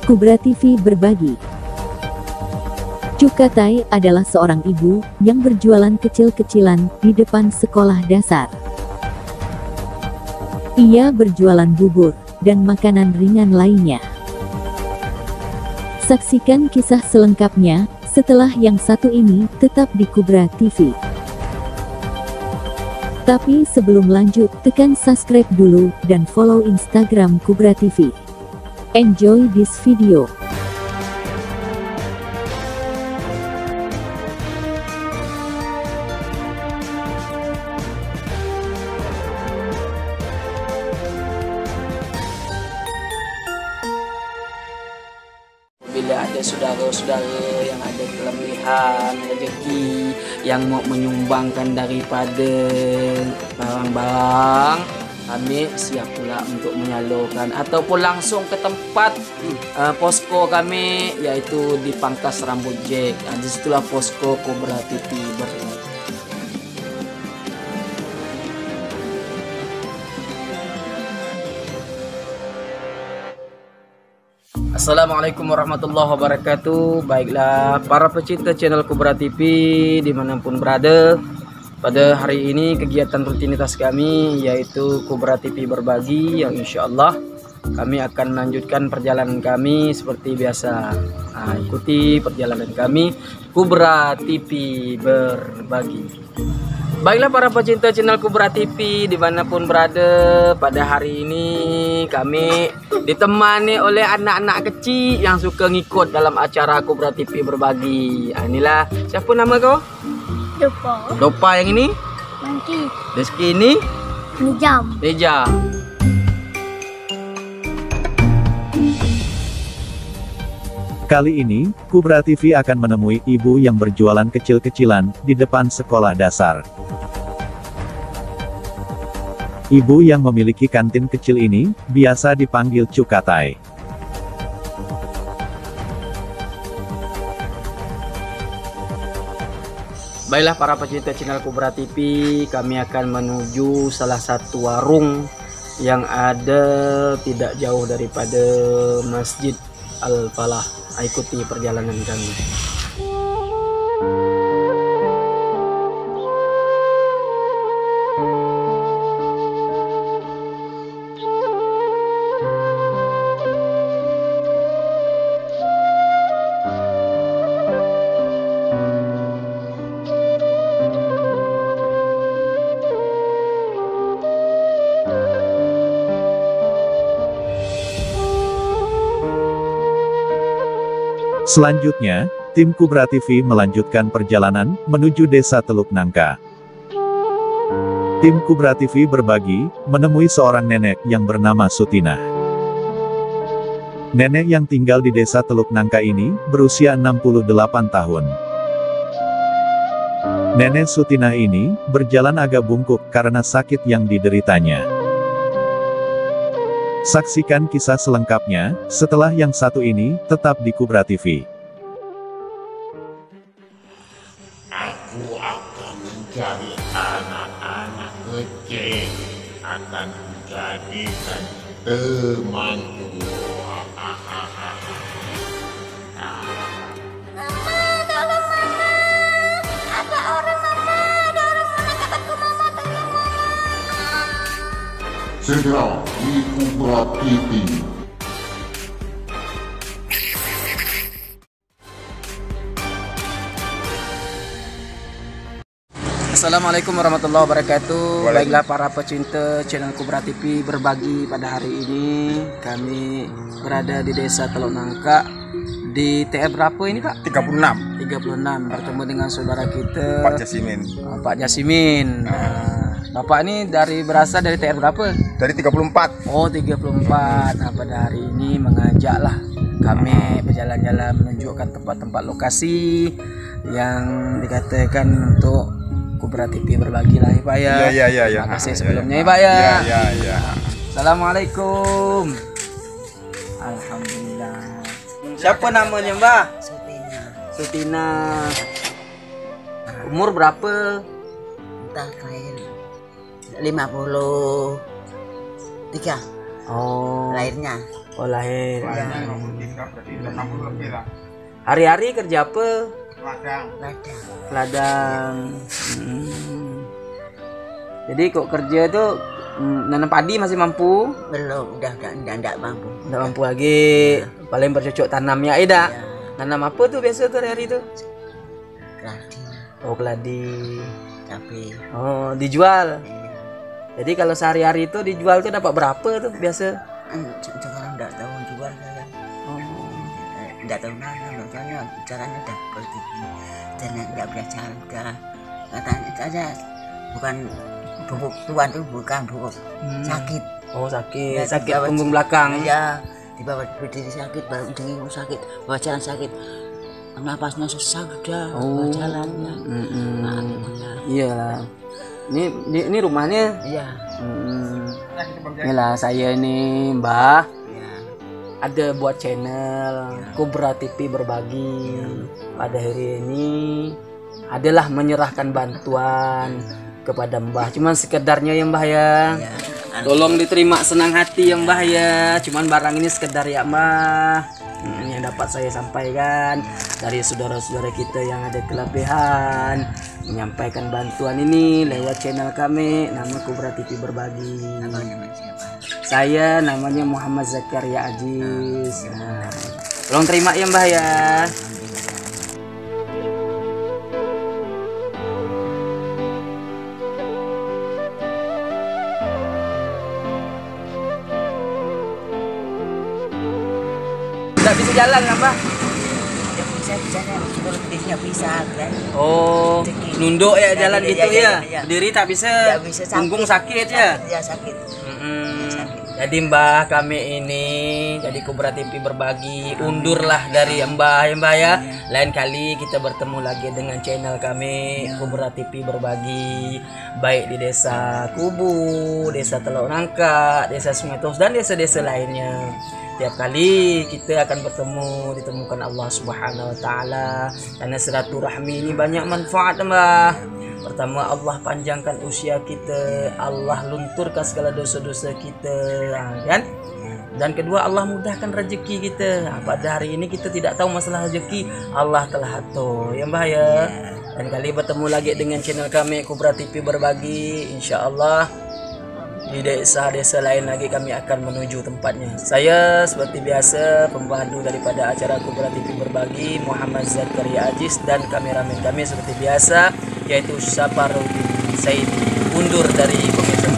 Kubra TV berbagi. Cukatai adalah seorang ibu yang berjualan kecil-kecilan di depan sekolah dasar. Ia berjualan bubur dan makanan ringan lainnya. Saksikan kisah selengkapnya setelah yang satu ini tetap di Kubra TV. Tapi sebelum lanjut, tekan subscribe dulu dan follow Instagram Kubra TV. Enjoy this video. Bila ada saudara-saudara yang ada kelebihan rezeki yang mau menyumbangkan daripada barang-barang, kami siap pula untuk menyalurkan ataupun langsung ke tempat posko kami, iaitu di Pangkas Rambut Jack. Di situlah posko Kubra TV berada. Assalamualaikum warahmatullahi wabarakatuh. Baiklah para pecinta channel Kubra TV dimanapun berada, pada hari ini kegiatan rutinitas kami yaitu Kubra TV berbagi, yang insya Allah kami akan melanjutkan perjalanan kami seperti biasa. Ikuti perjalanan kami Kubra TV berbagi. Baiklah para pecinta channel Kubra TV dimanapun berada, pada hari ini kami ditemani oleh anak-anak kecil yang suka ngikut dalam acara Kubra TV berbagi. Inilah, siapa nama kau? Dopa. Dopa yang ini? Mangki. Rizky ini? Nijam. Deja. Kali ini, Kubra TV akan menemui ibu yang berjualan kecil-kecilan di depan sekolah dasar. Ibu yang memiliki kantin kecil ini, biasa dipanggil Cukatai. Baiklah para pecinta channel Kubra TV, kami akan menuju salah satu warung yang ada tidak jauh daripada Masjid Al-Falah. Ikuti perjalanan kami. Selanjutnya, tim Kubra TV melanjutkan perjalanan menuju desa Teluk Nangka. Tim Kubra TV berbagi, menemui seorang nenek yang bernama Sutina. Nenek yang tinggal di desa Teluk Nangka ini, berusia 68 tahun. Nenek Sutina ini, berjalan agak bungkuk karena sakit yang dideritanya. Saksikan kisah selengkapnya, setelah yang satu ini, tetap di Kubra TV. Aku akan mencari anak-anak kecil, akan menjadikan temanku. Segera di Kubra TV. Assalamualaikum warahmatullahi wabarakatuh. Baiklah para pecinta channel Kubra TV berbagi, pada hari ini kami berada di desa Teluk Nangka di TR berapa ini Pak? 36. 36. Bertemu dengan saudara kita Pak Jasimin. Pak Jasimin. Bapak ini berasal dari TR berapa? Dari 34. Oh 34. Nah pada hari ini mengajaklah kami berjalan-jalan menunjukkan tempat-tempat lokasi yang dikatakan untuk Kubra TV berbagi lah ya Pak ya. Iya. Terima kasih sebelumnya ya Pak ya. Iya. Assalamualaikum. Alhamdulillah. Siapa namanya Mbak? Sutina. Umur berapa? Entah kain 53. Oh. lahirnya. Oh, lahir. Lainnya 23 berarti udah 60 lebih lah. Hari-hari kerja apa? Ladang. Ladang. Ladang. Jadi kok kerja tuh nanam padi masih mampu? Belum, udah enggak mampu. Nggak mampu lagi. Paling bercocok tanamnya Ida. Ya, Nanam apa tuh biasa tuh hari-hari tuh? keladi, Oh, keladi. cabai. Oh, dijual. Jadi kalau sehari-hari itu dijual tuh dapat berapa tuh biasa? Sekarang enggak tahu jual saya. Oh. Enggak tahu mana, soalnya caranya udah seperti ini. Dan enggak belajar udah. Katanya saja bukan bubuk tuan tuh bukan bubuk sakit. Oh, sakit. Ya, Sakit dibawa- punggung belakang. Ya, di bawah berdiri sakit, baru dengung sakit, bawa jalan sakit. Napasnya susah udah, bawa jalannya. Nah, gimana? Iya. Ini rumahnya. Iya, Inilah saya ini, Mbah. iya. Ada buat channel Kubra TV berbagi. Pada hari ini adalah menyerahkan bantuan kepada Mbah. Cuman sekedarnya ya Mbah ya. Iya. Tolong diterima senang hati ya Mbah ya. Cuman barang ini sekedar ya Mbah. Yang dapat saya sampaikan dari saudara-saudara kita yang ada kelebihan, menyampaikan bantuan ini lewat channel kami, nama Kubra TV berbagi. Namanya siapa? Saya namanya Muhammad Zakaria Aziz. Nah, tolong terima ya Mbah ya. Nggak bisa jalan lah Mbah. Ya bisa, bisa, bisa kan? Oh, nunduk ya jalan Iya, gitu iya, ya. iya. Berdiri tak bisa. Nggak bisa, sakit. Punggung sakit ya. Ya sakit. Sakit. Jadi Mbah kami ini jadi Kubra TV berbagi undurlah dari Mbah ya Mbah ya. Lain kali kita bertemu lagi dengan channel kami Kubra TV berbagi, baik di desa Kubu, desa Teluk Nangka, desa Sungai Tos dan desa-desa lainnya. Tiap kali kita akan bertemu ditemukan Allah Subhanahu wa taala, karena silaturahmi ini banyak manfaat Mbah. Pertama, Allah panjangkan usia kita, Allah lunturkan segala dosa-dosa kita, kan? Dan kedua, Allah mudahkan rezeki kita. Pada hari ini kita tidak tahu masalah rezeki, Allah telah atur ya Mbah ya. Dan kali bertemu lagi dengan channel kami Kubra TV berbagi, insya Allah di desa-desa lain lagi kami akan menuju tempatnya. Saya seperti biasa pembantu daripada acara Kubra TV berbagi, Muhammad Zakaria Aziz, dan kameramen kami seperti biasa yaitu Saparudin Said undur dari pemirsa.